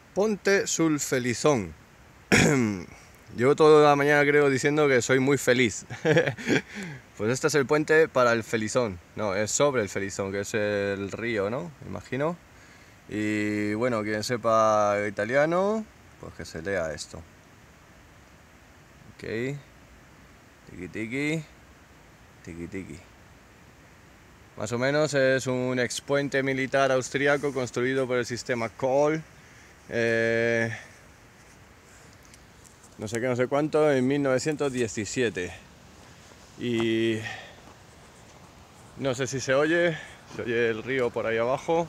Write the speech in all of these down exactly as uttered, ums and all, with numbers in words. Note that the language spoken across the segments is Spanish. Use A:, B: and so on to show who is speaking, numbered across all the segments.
A: Ponte sul Felizón. Llevo toda la mañana creo diciendo que soy muy feliz. Pues este es el puente para el Felizón. No, es sobre el Felizón, que es el río, ¿no? Me imagino. Y bueno, quien sepa italiano, pues que se lea esto. Ok. Tiki tiki. Tiki tiki. Más o menos es un expuente militar austriaco construido por el sistema Kohl. Eh, no sé qué, no sé cuánto, en mil novecientos diecisiete. Y no sé si se oye, se oye el río por ahí abajo,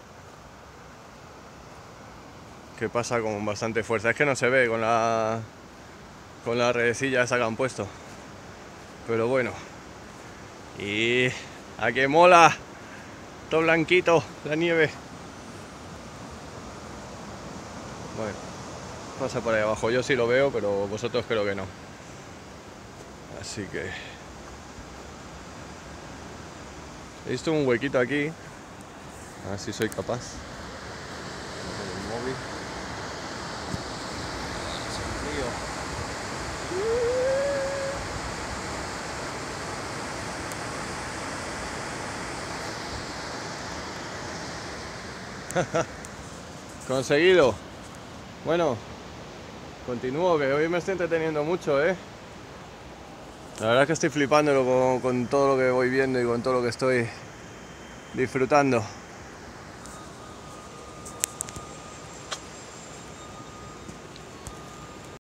A: que pasa con bastante fuerza. Es que no se ve con la con la redecilla esa que han puesto, pero bueno. Y a que mola, todo blanquito, la nieve. Bueno, pasa por ahí abajo, yo sí lo veo, pero vosotros creo que no. Así que he visto un huequito aquí, a ver si soy capaz. El móvil. Es el río. Conseguido. Bueno, continúo, que hoy me estoy entreteniendo mucho, ¿eh? La verdad es que estoy flipándolo con, con todo lo que voy viendo y con todo lo que estoy disfrutando.